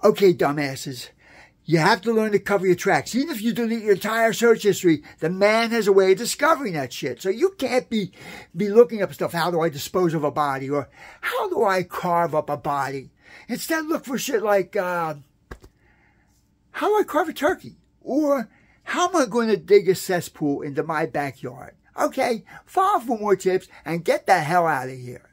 Okay, dumbasses. You have to learn to cover your tracks. Even if you delete your entire search history, the man has a way of discovering that shit. So you can't be looking up stuff. How do I dispose of a body? Or how do I carve up a body? Instead, look for shit like, how do I carve a turkey? Or how am I going to dig a cesspool into my backyard? Okay, follow for more tips and get the hell out of here.